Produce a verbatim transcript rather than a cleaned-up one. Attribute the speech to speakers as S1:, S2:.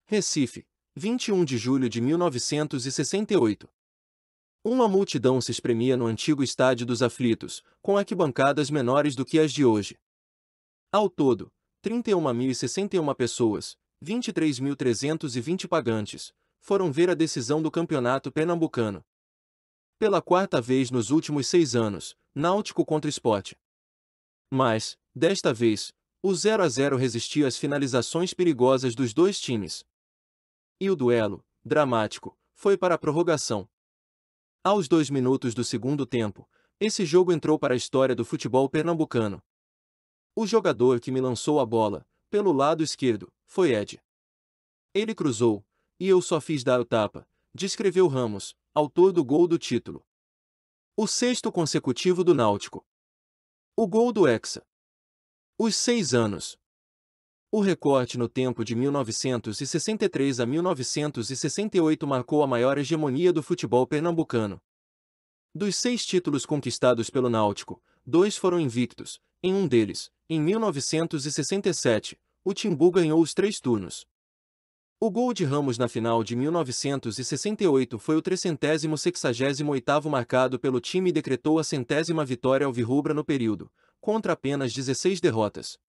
S1: Recife, vinte e um de julho de mil novecentos e sessenta e oito. Uma multidão se espremia no antigo Estádio dos Aflitos, com arquibancadas menores do que as de hoje. Ao todo, trinta e uma mil e sessenta e uma pessoas, vinte e três mil trezentos e vinte pagantes, foram ver a decisão do Campeonato Pernambucano. Pela quarta vez nos últimos seis anos, Náutico contra Sport. Mas, desta vez, o zero a zero resistia às finalizações perigosas dos dois times. E o duelo, dramático, foi para a prorrogação. Aos dois minutos do segundo tempo, esse jogo entrou para a história do futebol pernambucano. O jogador que me lançou a bola, pelo lado esquerdo, foi Ed. Ele cruzou, e eu só fiz dar o tapa, descreveu Ramos, autor do gol do título. O sexto consecutivo do Náutico. O gol do Hexa. Os seis anos. O recorte no tempo de mil novecentos e sessenta e três a mil novecentos e sessenta e oito marcou a maior hegemonia do futebol pernambucano. Dos seis títulos conquistados pelo Náutico, dois foram invictos. Em um deles, em mil novecentos e sessenta e sete, o Timbu ganhou os três turnos. O gol de Ramos na final de mil novecentos e sessenta e oito foi o trecentésimo sexagésimo oitavo marcado pelo time e decretou a centésima vitória alvirrubra no período, contra apenas dezesseis derrotas.